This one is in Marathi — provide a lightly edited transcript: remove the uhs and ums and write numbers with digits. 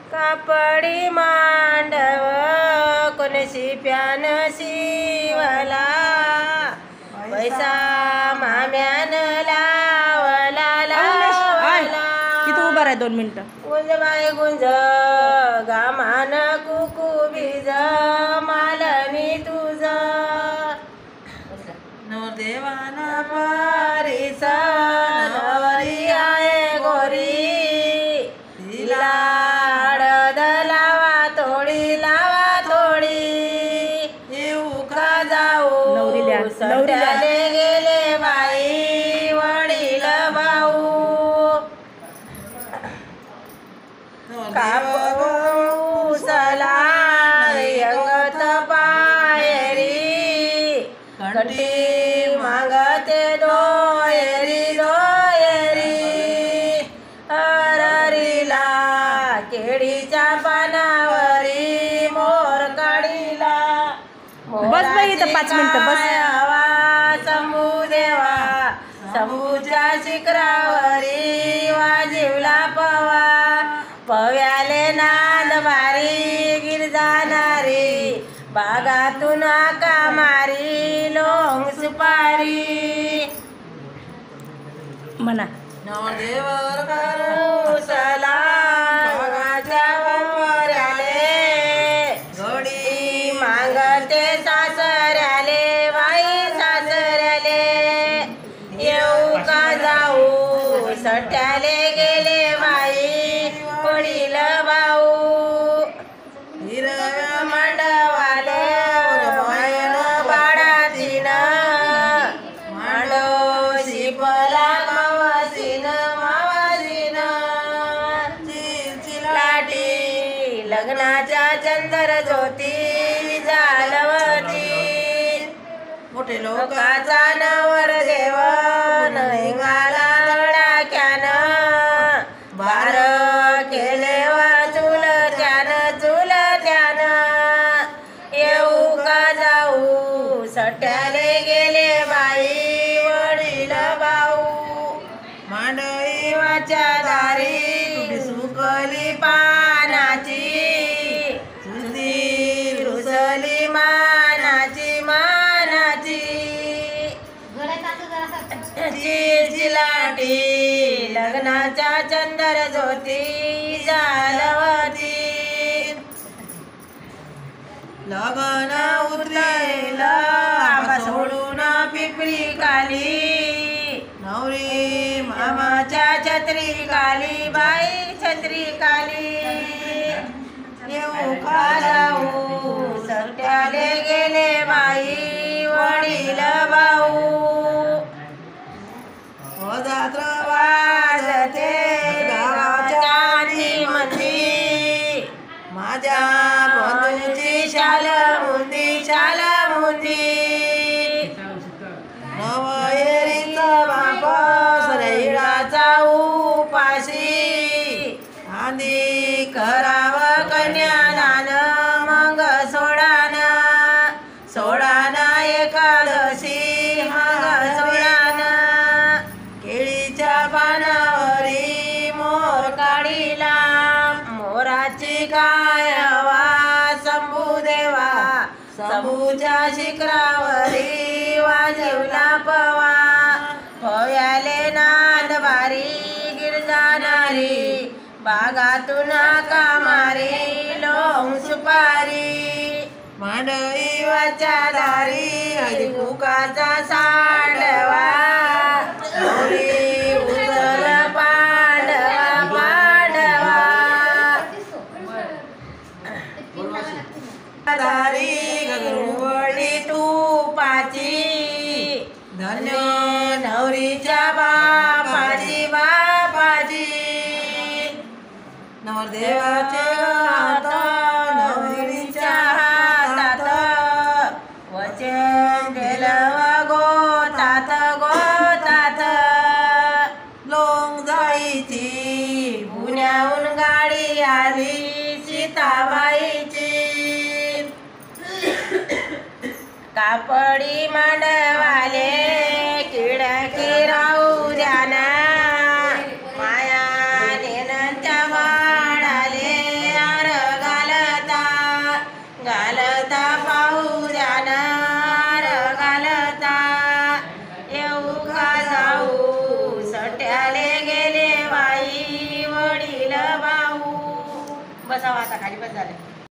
कापडी मांडव कोणशी प्यान शिवला पैसा माम्यान लावला लावला किती उभा राहा 2 मिनिटं. गुंज बाय गुंज गामान कुकू बीज मालनी तुझ नवरदेवाना परिस नवरी आहे गोरी तिला हळद लावा थोडी येऊ का जाऊ नवरीला सट्याले गेले बाई वडील भाऊ कापूसला यंगत पायरी कंठी मागते दोयरी हररीला केळीच्या पानावरी मोर काढीला बस बाई इथं 5 मिनिटं बस. शंभू देवा शंभूच्या शिखरावरी वाजिवला पवा पव्याले नांद भारी गिरजाणारी बागातून आका मारी लोंग सुपारी म्हणा. नवरदेवर कापूसला बागाच्या वापऱ्याले घोडी मागते सासऱ्याले बाई सासऱ्याले येऊ का जाऊ सट्याले गेले बाई वडील भाऊ हिरव्या मांडवाले बायन बाळातीन मांडो शिपला मावासीन चिलचिलाटी लग्नाच्या चंदर ज्योती जालवती मोठे लोकाचा नवर देव नैंगाला धडाक्यान बार केले व चुलत्यान येऊ का जाऊ सट्याले गेले बाई वडील भाऊ मांडई वाच्या दारी सुकली पानाची रुसली मानाची चिलचिलाटी लग्नाच्या चंदर ज्योती जालवती लग्न उरलेलं आंबा सोडून पिपरी काली नवरी मामाच्या छत्री काली बाई छत्री काली येऊ का जाऊ सट्याले गेले बाई वडील भाऊ वाजते गावाच्या मंदी माझ्या बंधूची शाल मुंदी नवयरीचा बापस रैळाचा उपाशी आधी कराव कन्यादान मग सोडान एकादशी मग सोडान केळीच्या पानावरी मोर काढीला मोराची काय हवा शंभू देवा शंभूच्या शिखरावरी वाजवला पवा पव्याले नांद भारी गिरजाणारी बागातून आका मारी लोंग सुपारी मांडई वाच्या दारी हळदी कुकाचा सांडवा नवरी उचल पांडवा दारी गगनवळी तुपाची धन्य नवरीच्या बापाची नवरदेवाचे हात नवरीच्या हातात वचन दिलं गोतात लोंग जायची पुण्याहून गाडी आली सीताबाईची कापडी मांडवाले किडकी राहू द्याना माया नेनंच्या वाडाले घालता पाहू ध्यानार घालता येऊ का जाऊ सट्याले गेले बाई वडील भाऊ. बसावा आता खाली बस झालं.